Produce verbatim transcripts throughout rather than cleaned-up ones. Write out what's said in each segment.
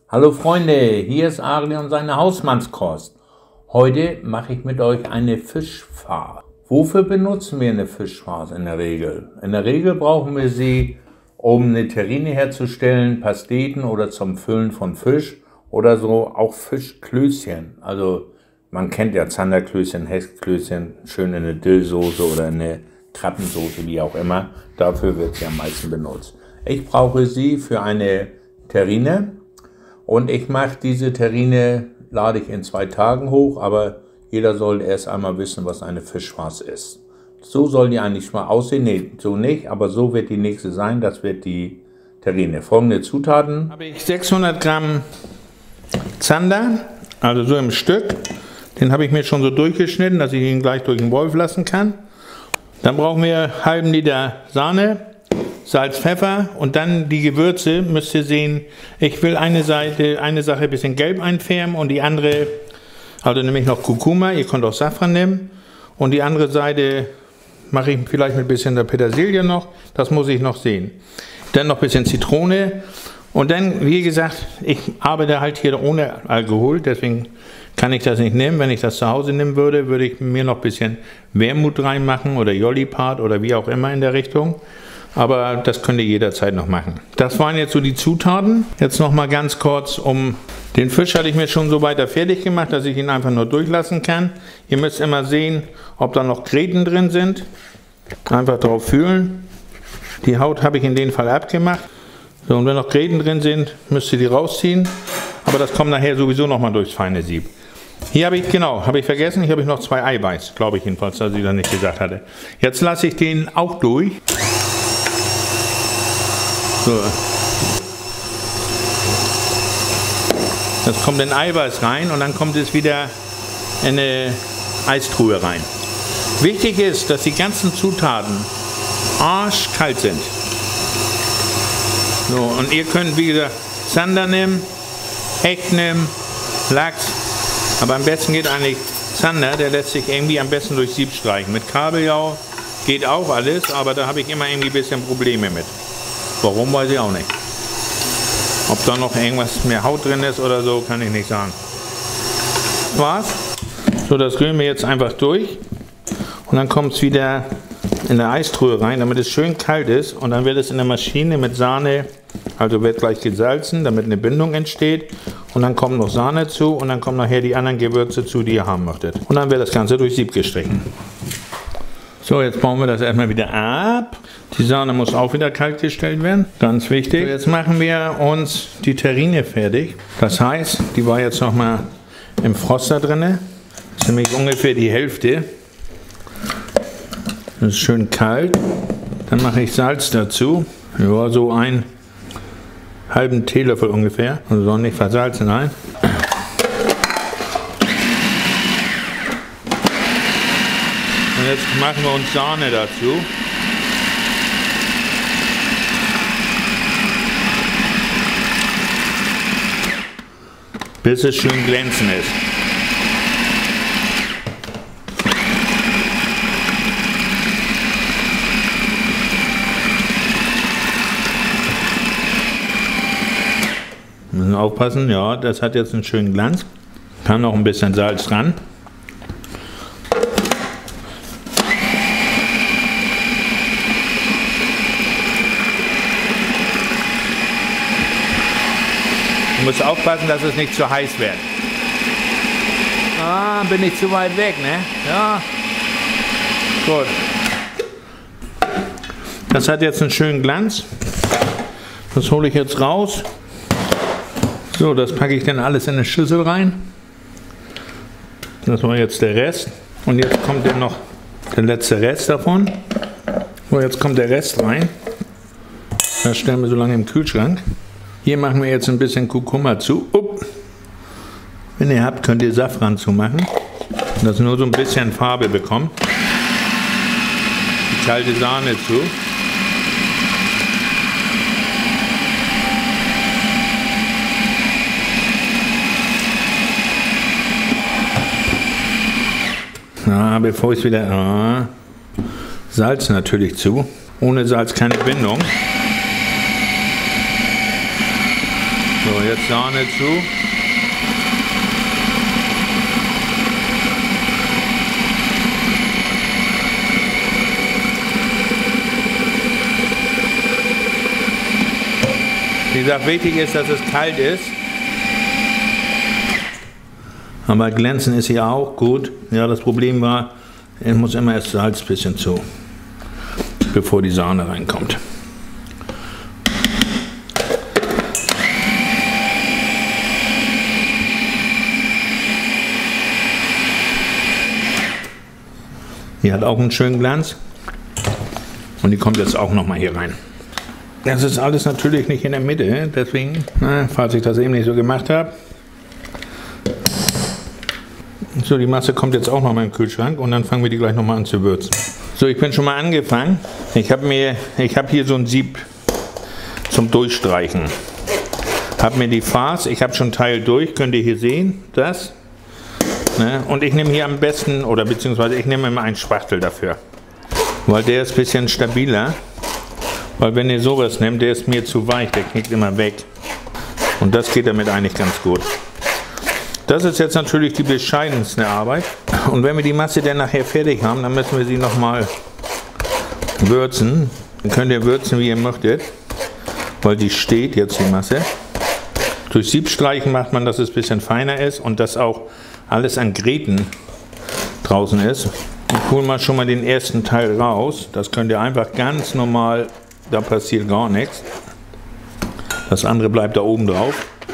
Hallo Freunde, hier ist Ari und seine Hausmannskost. Heute mache ich mit euch eine Fischfarce. Wofür benutzen wir eine Fischfarce in der Regel? In der Regel brauchen wir sie, um eine Terrine herzustellen, Pasteten oder zum Füllen von Fisch oder so auch Fischklößchen. Also man kennt ja Zanderklößchen, Hechtklößchen, schön in eine Dillsoße oder in eine Krabbensoße, wie auch immer. Dafür wird sie am meisten benutzt. Ich brauche sie für eine Terrine. Und ich mache diese Terrine, lade ich in zwei Tagen hoch, aber jeder soll erst einmal wissen, was eine Fischfarce ist. So soll die eigentlich mal aussehen, nee, so nicht, aber so wird die nächste sein, das wird die Terrine. Folgende Zutaten. Habe ich sechshundert Gramm Zander, also so im Stück. Den habe ich mir schon so durchgeschnitten, dass ich ihn gleich durch den Wolf lassen kann. Dann brauchen wir einen halben Liter Sahne. Salz, Pfeffer und dann die Gewürze, müsst ihr sehen, ich will eine Seite, eine Sache ein bisschen gelb einfärben und die andere, also nehme ich noch Kurkuma, ihr könnt auch Safran nehmen und die andere Seite mache ich vielleicht mit ein bisschen der Petersilie noch, das muss ich noch sehen. Dann noch ein bisschen Zitrone und dann, wie gesagt, ich arbeite halt hier ohne Alkohol, deswegen kann ich das nicht nehmen. Wenn ich das zu Hause nehmen würde, würde ich mir noch ein bisschen Wermut reinmachen oder Jolly-Part oder wie auch immer in der Richtung. Aber das könnt ihr jederzeit noch machen. Das waren jetzt so die Zutaten. Jetzt noch mal ganz kurz um den Fisch hatte ich mir schon so weiter fertig gemacht, dass ich ihn einfach nur durchlassen kann. Ihr müsst immer sehen, ob da noch Gräten drin sind. Einfach drauf fühlen. Die Haut habe ich in dem Fall abgemacht. So, und wenn noch Gräten drin sind, müsst ihr die rausziehen. Aber das kommt nachher sowieso noch mal durchs feine Sieb. Hier habe ich, genau, habe ich vergessen, hier habe ich noch zwei Eiweiß, glaube ich jedenfalls, dass ich das nicht gesagt hatte. Jetzt lasse ich den auch durch. So. Das kommt in Eiweiß rein und dann kommt es wieder in eine Eistruhe rein. Wichtig ist, dass die ganzen Zutaten arschkalt sind. So, und ihr könnt, wie gesagt, Zander nehmen, Hecht nehmen, Lachs, aber am besten geht eigentlich Zander, der lässt sich irgendwie am besten durch Sieb streichen. Mit Kabeljau geht auch alles, aber da habe ich immer irgendwie ein bisschen Probleme mit. Warum, weiß ich auch nicht. Ob da noch irgendwas mehr Haut drin ist oder so, kann ich nicht sagen. Das war's. So, das rühren wir jetzt einfach durch. Und dann kommt es wieder in der Eistruhe rein, damit es schön kalt ist. Und dann wird es in der Maschine mit Sahne, also wird gleich gesalzen, damit eine Bindung entsteht. Und dann kommt noch Sahne zu und dann kommen nachher die anderen Gewürze zu, die ihr haben möchtet. Und dann wird das Ganze durch Sieb gestrichen. So, jetzt bauen wir das erstmal wieder ab. Die Sahne muss auch wieder kalt gestellt werden, ganz wichtig. So, jetzt machen wir uns die Terrine fertig. Das heißt, die war jetzt noch mal im Froster drin. Das ist nämlich ungefähr die Hälfte. Das ist schön kalt. Dann mache ich Salz dazu. Ja, so einen halben Teelöffel ungefähr. Also soll nicht versalzen sein. Und jetzt machen wir uns Sahne dazu. Bis es schön glänzend ist. Müssen aufpassen, ja, das hat jetzt einen schönen Glanz. Kann noch ein bisschen Salz dran. Du musst aufpassen, dass es nicht zu heiß wird. Ah, bin ich zu weit weg, ne? Ja. Gut. Das hat jetzt einen schönen Glanz. Das hole ich jetzt raus. So, das packe ich dann alles in eine Schüssel rein. Das war jetzt der Rest. Und jetzt kommt dann noch der letzte Rest davon. So, jetzt kommt der Rest rein. Das stellen wir so lange im Kühlschrank. Hier machen wir jetzt ein bisschen Kurkuma zu. Upp. Wenn ihr habt, könnt ihr Safran zumachen, dass nur so ein bisschen Farbe bekommt. Die kalte Sahne zu. Ah, bevor ich es wieder... Ah, Salz natürlich zu. Ohne Salz keine Bindung. So, jetzt Sahne zu. Wie gesagt, wichtig ist, dass es kalt ist. Aber glänzen ist ja auch gut. Ja, das Problem war, es muss immer erst Salz ein bisschen zu, bevor die Sahne reinkommt. Die hat auch einen schönen Glanz und die kommt jetzt auch noch mal hier rein. Das ist alles natürlich nicht in der Mitte, deswegen, na, falls ich das eben nicht so gemacht habe. So, die Masse kommt jetzt auch noch mal im Kühlschrank und dann fangen wir die gleich noch mal an zu würzen. So, ich bin schon mal angefangen. Ich habe mir, ich habe hier so ein Sieb zum Durchstreichen. Habe mir die Farce, ich habe schon Teil durch, könnt ihr hier sehen, das. Ne? Und ich nehme hier am besten, oder beziehungsweise ich nehme immer einen Spachtel dafür, weil der ist ein bisschen stabiler. Weil wenn ihr sowas nehmt, der ist mir zu weich, der knickt immer weg. Und das geht damit eigentlich ganz gut. Das ist jetzt natürlich die bescheidenste Arbeit. Und wenn wir die Masse dann nachher fertig haben, dann müssen wir sie nochmal würzen. Dann könnt ihr würzen, wie ihr möchtet, weil die steht jetzt, die Masse. Durch Siebstreichen macht man, dass es ein bisschen feiner ist und dass auch alles an Gräten draußen ist. Ich hole mal schon mal den ersten Teil raus. Das könnt ihr einfach ganz normal, da passiert gar nichts. Das andere bleibt da oben drauf.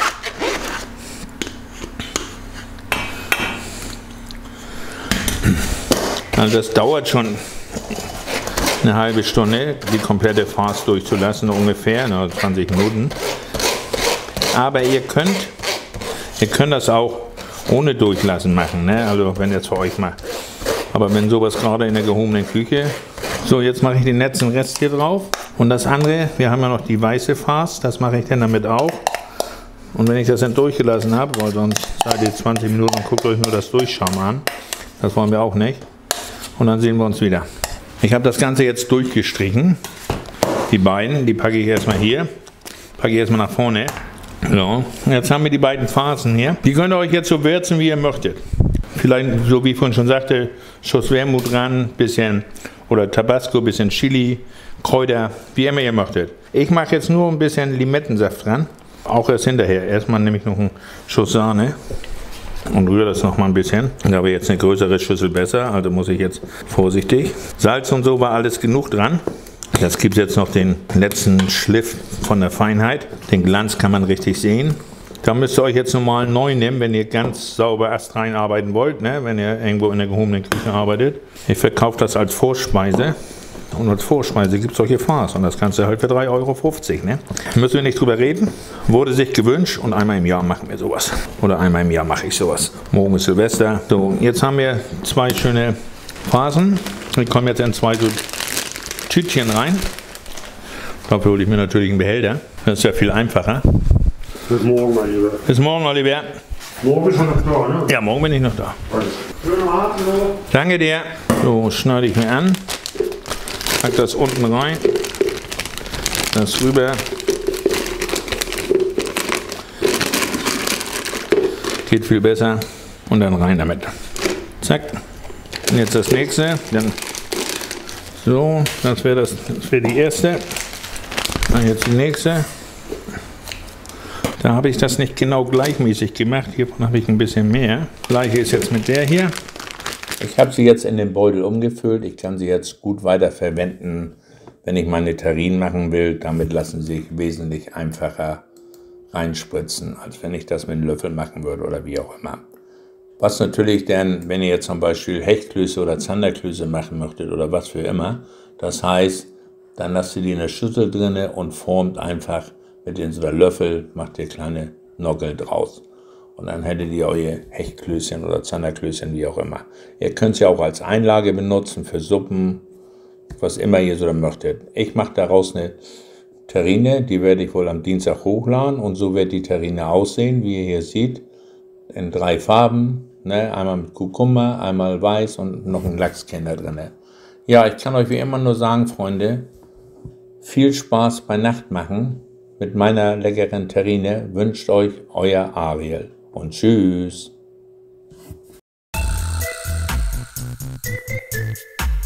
Also das dauert schon eine halbe Stunde, die komplette Farce durchzulassen, ungefähr, also zwanzig Minuten. Aber ihr könnt, ihr könnt das auch ohne Durchlassen machen, ne? Also wenn ihr es für euch macht. Aber wenn sowas gerade in der gehobenen Küche. So, jetzt mache ich den letzten Rest hier drauf. Und das andere, wir haben ja noch die weiße Farce, das mache ich dann damit auch. Und wenn ich das dann durchgelassen habe, weil sonst seid ihr zwanzig Minuten und guckt euch nur das Durchschauen an. Das wollen wir auch nicht. Und dann sehen wir uns wieder. Ich habe das Ganze jetzt durchgestrichen. Die beiden, die packe ich erstmal hier. Packe ich erstmal nach vorne. So, jetzt haben wir die beiden Farcen hier. Die könnt ihr euch jetzt so würzen, wie ihr möchtet. Vielleicht, so wie ich vorhin schon sagte, Schuss Wermut ran, bisschen oder Tabasco, bisschen Chili, Kräuter, wie immer ihr möchtet. Ich mache jetzt nur ein bisschen Limettensaft dran. Auch erst hinterher. Erstmal nehme ich noch einen Schuss Sahne und rühre das noch mal ein bisschen. Da habe ich jetzt eine größere Schüssel besser, also muss ich jetzt vorsichtig. Salz und so war alles genug dran. Jetzt gibt es jetzt noch den letzten Schliff von der Feinheit. Den Glanz kann man richtig sehen. Da müsst ihr euch jetzt normal neu nehmen, wenn ihr ganz sauber astrein arbeiten wollt, ne? Wenn ihr irgendwo in der gehobenen Küche arbeitet. Ich verkaufe das als Vorspeise. Und als Vorspeise gibt es solche Farce. Und das kannst du halt für drei Euro fünfzig. Ne? Müssen wir nicht drüber reden. Wurde sich gewünscht und einmal im Jahr machen wir sowas. Oder einmal im Jahr mache ich sowas. Morgen ist Silvester. So, jetzt haben wir zwei schöne Farcen. Die kommen jetzt in zwei so Tütchen rein. Dafür hole ich mir natürlich einen Behälter. Das ist ja viel einfacher. Bis morgen, mein Lieber. Bis morgen, Oliver. Morgen bist du noch da, ne? Ja, morgen bin ich noch da. Schönen Abend noch. Danke dir. So, schneide ich mir an. Pack das unten rein. Das rüber. Geht viel besser. Und dann rein damit. Zack. Und jetzt das nächste. Dann so, das wäre das, das wär die erste. Dann jetzt die nächste. Da habe ich das nicht genau gleichmäßig gemacht. Hiervon habe ich ein bisschen mehr. Gleiche ist jetzt mit der hier. Ich habe sie jetzt in den Beutel umgefüllt. Ich kann sie jetzt gut weiterverwenden, wenn ich meine Terrinen machen will. Damit lassen sie sich wesentlich einfacher reinspritzen, als wenn ich das mit einem Löffel machen würde oder wie auch immer. Was natürlich dann, wenn ihr jetzt zum Beispiel Hechtklöße oder Zanderklöße machen möchtet oder was für immer, das heißt, dann lasst ihr die in der Schüssel drin und formt einfach mit den so Löffel, macht ihr kleine Nockel draus. Und dann hättet ihr eure Hechtklößchen oder Zanderklößchen, wie auch immer. Ihr könnt es ja auch als Einlage benutzen für Suppen, was immer ihr so möchtet. Ich mache daraus eine Terrine, die werde ich wohl am Dienstag hochladen und so wird die Terrine aussehen, wie ihr hier seht, in drei Farben. Ne, einmal mit Kurkuma, einmal weiß und noch ein Lachskern da drin. Ja, ich kann euch wie immer nur sagen, Freunde, viel Spaß bei Nachtmachen mit meiner leckeren Terrine wünscht euch euer Ariel. Und tschüss.